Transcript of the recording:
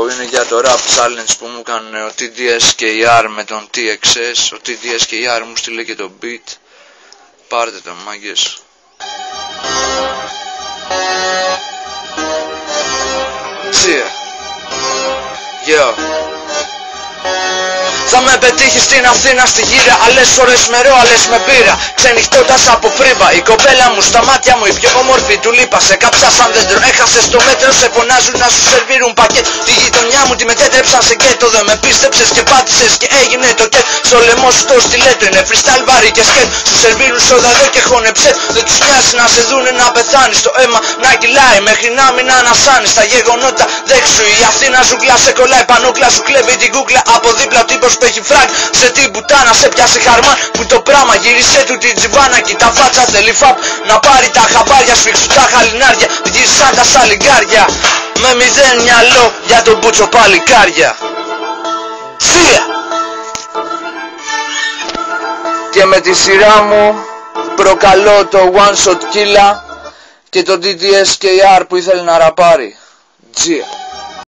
είναι για το rap challenge που μου έκανε ο TDS και η R με τον TXS. Ο TDS και η R μου στείλε και το beat. Πάρτε το, μάγκες. Yo. Θα με πετύχεις στην Αθήνα στη γύρα, άλλες ώρες με ρο, άλλες με πύρα. Ξενυχτώντας από φρύβα, η κοπέλα μου στα μάτια μου η πιο όμορφη του λείπα. Σε κάψα σαν δέντρο, έχασες το μέτρο, σε φωνάζουν να σου σερβίρουν πακέτο. Τη γειτονιά μου τη μετέτρεψαν σε γκέτο, δεν με πίστεψες και πάτησες και έγινε το κέτ. Στο λαιμό σου το στιλέτο είναι freestyle βάρη και σκέτ. Σου σερβίρουν σόδα εδώ και χωνεψέ. Δεν τους νοιάζει να σε δούνε να πεθάνεις. Το αίμα να κυλάει μέχρι να μην ανασάνεις. Τα γεγονότα δέξου, η Αθήνα ζουγκλά σε κολλάει, πανούκλα σου κλέβει την κούκλα από δίπλα ο τύπος που έχει φράγ. Σε τι μπουτάνα σε πιάσει χαρμάν που το πράμα γύρισε του την τζιμπάνα. Κι τα φάτσα θέλει φαπ να πάρει τα χαμπάρια, σφίξου τα χαλινάρια, βγεις σαν τα σαλιγκάρια. Με μηδέν μυαλό για τον μπούτσο παλικάρια. Σία! Και με τη σειρά μου προκαλώ το one shot killa και το DDS και η R που ήθελε να ραπάρει. Τζία.